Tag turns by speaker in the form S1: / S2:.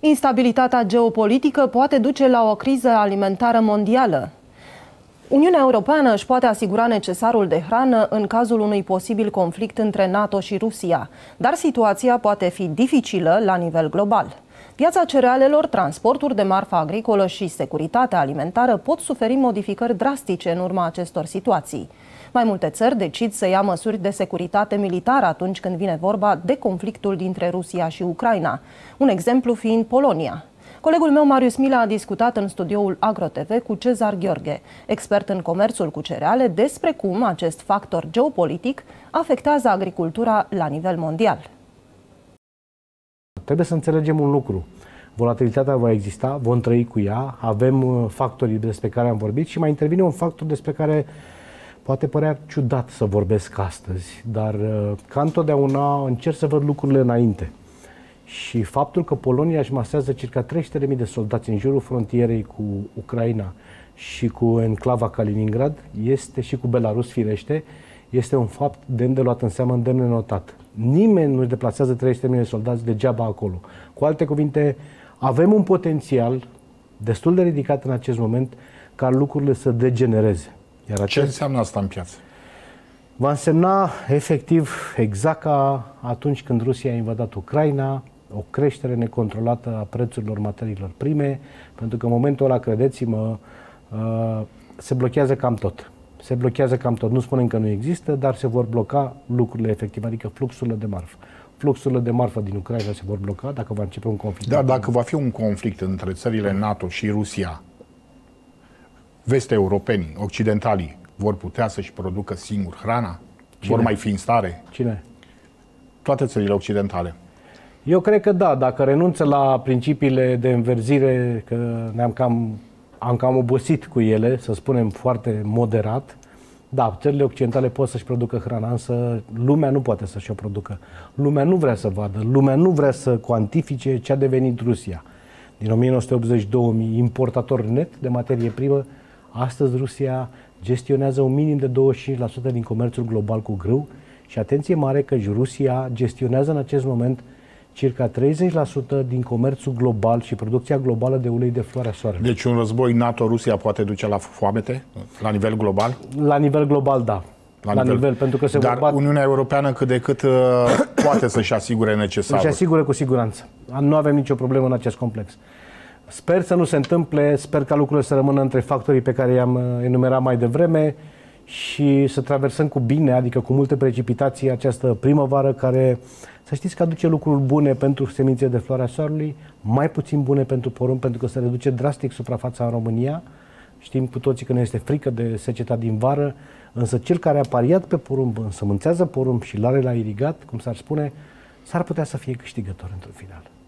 S1: Instabilitatea geopolitică poate duce la o criză alimentară mondială. Uniunea Europeană își poate asigura necesarul de hrană în cazul unui posibil conflict între NATO și Rusia, dar situația poate fi dificilă la nivel global. Piața cerealelor, transporturi de marfă agricolă și securitatea alimentară pot suferi modificări drastice în urma acestor situații. Mai multe țări decid să ia măsuri de securitate militară atunci când vine vorba de conflictul dintre Rusia și Ucraina, un exemplu fiind Polonia. Colegul meu Marius Mila a discutat în studioul AgroTV cu Cezar Gheorghe, expert în comerțul cu cereale, despre cum acest factor geopolitic afectează agricultura la nivel mondial.
S2: Trebuie să înțelegem un lucru. Volatilitatea va exista, vom trăi cu ea, avem factorii despre care am vorbit și mai intervine un factor despre care poate părea ciudat să vorbesc astăzi, dar ca întotdeauna încerc să văd lucrurile înainte. Și faptul că Polonia își masează circa 300.000 de soldați în jurul frontierei cu Ucraina și cu enclava Kaliningrad, este și cu Belarus, firește, este un fapt demn de luat în seamă, demn de notat. Nimeni nu-și deplasează 300.000 de soldați degeaba acolo. Cu alte cuvinte, avem un potențial destul de ridicat în acest moment ca lucrurile să degenereze. Iar
S3: ce înseamnă asta în piață?
S2: Va însemna efectiv exact ca atunci când Rusia a invadat Ucraina, o creștere necontrolată a prețurilor materiilor prime, pentru că în momentul ăla, credeți-mă, se blochează cam tot. Se blochează cam tot. Nu spunem că nu există, dar se vor bloca lucrurile efectiv, adică fluxurile de marfă. Fluxurile de marfă din Ucraina se vor bloca dacă va începe un conflict.
S3: Dar dacă va fi un conflict între țările NATO și Rusia, vest-europenii, occidentalii, vor putea să-și producă singur hrana?
S2: Cine?
S3: Vor mai fi în stare?
S2: Cine?
S3: Toate țările occidentale.
S2: Eu cred că da, dacă renunță la principiile de înverzire, că am cam obosit cu ele, să spunem foarte moderat, da, țările occidentale pot să-și producă hrana, însă lumea nu poate să-și o producă. Lumea nu vrea să vadă, lumea nu vrea să cuantifice ce a devenit Rusia. Din 1980-2000, importator net de materie primă, astăzi Rusia gestionează un minim de 25% din comerțul global cu grâu și atenție mare că Rusia gestionează în acest moment circa 30% din comerțul global și producția globală de ulei de floarea soarelui.
S3: Deci un război NATO-Rusia poate duce la foamete la nivel global?
S2: La nivel global, da. La nivel, pentru că
S3: Dar Uniunea Europeană cât de cât poate să-și asigure necesarul.
S2: Să-și asigure cu siguranță. Nu avem nicio problemă în acest complex. Sper să nu se întâmple, sper ca lucrurile să rămână între factorii pe care i-am enumerat mai devreme și să traversăm cu bine, adică cu multe precipitații, această primăvară care, să știți că aduce lucruri bune pentru semințe de floarea soarelui, mai puțin bune pentru porumb, pentru că se reduce drastic suprafața în România. Știm cu toții că ne este frică de seceta din vară, însă cel care a pariat pe porumb, însămânțează porumb și l-are la irigat, cum s-ar spune, s-ar putea să fie câștigător într-un final.